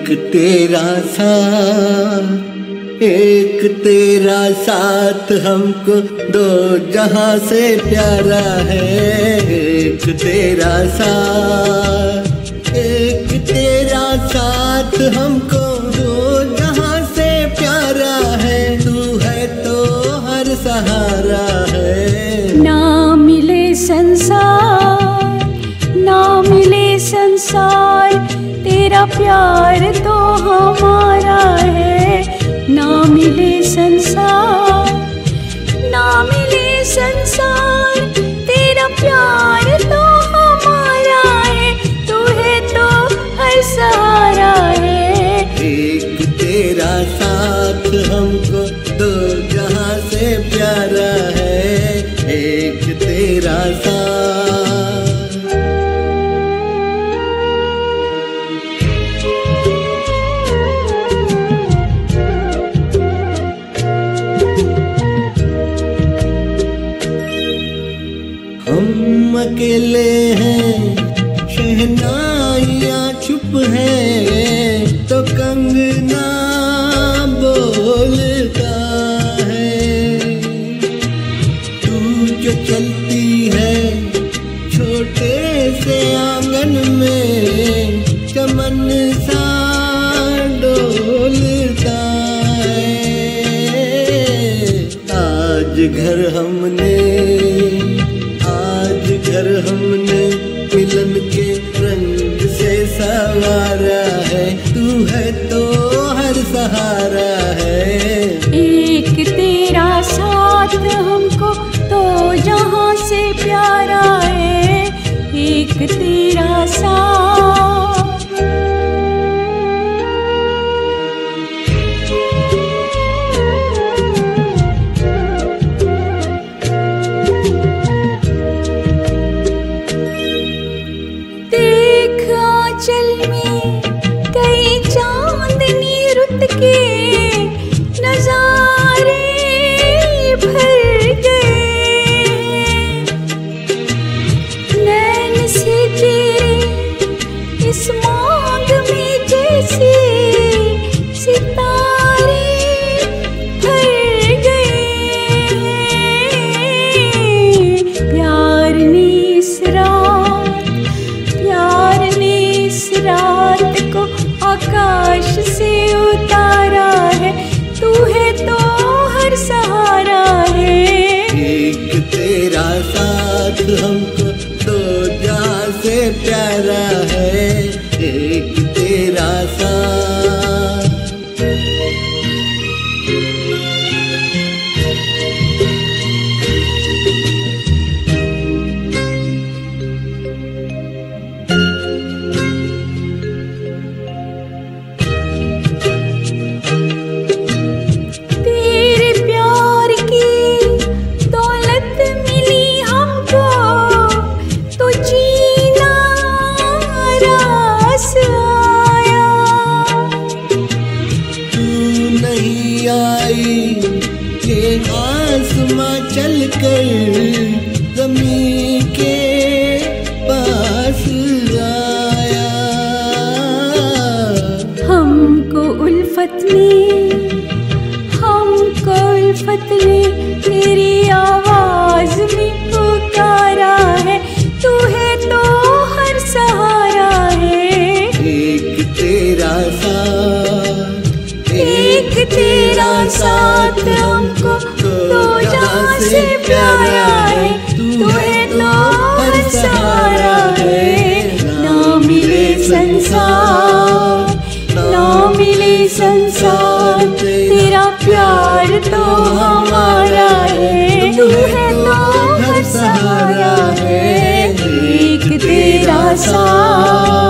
एक तेरा साथ हमको दो जहां से प्यारा है। एक तेरा साथ हमको दो जहां से प्यारा है। तू है तो हर सहारा है। ना मिले संसार तेरा प्यार तो हमारा है। ना मिले संसार तेरा प्यार तो हमारा है। तू है तो हर सहारा है। एक तेरा साथ हमको दो जहां से प्यारा है। एक तेरा साथ। हम अकेले हैं, शहनाइयाँ चुप है, तो कंगना बोलता है। तू जो चलती है छोटे से आंगन में, चमन सा डोलता है। आज घर हमने मिलन के रंग से संवारा है। तू है तो हर सहारा है। एक तेरा साथ हमको तो जहां से प्यारा है। एक तेरा साथ। चल में कई चांदनी रुत के नजारे भर गए। नैन से तेरे इस मांग में जैसे सितारे भर गए। प्यार ने इस रात को आकाश से उतारा है। तू है तो हर सहारा है। एक तेरा साथ हमको दो जहां से प्यारा है। एक तेरा साथ। ये आसमां चल कर ज़मीन के पास आया। हमको उल्फत ने तेरी आवाज में पुकारा है। तू है तो हर सहारा है। एक तेरा साथ हमको तो जहां से प्यारा है। तू है तो हर सहारा है। ना मिले संसार तेरा प्यार तो हमारा है। तू है तो हर सहारा है। एक तेरा साथ।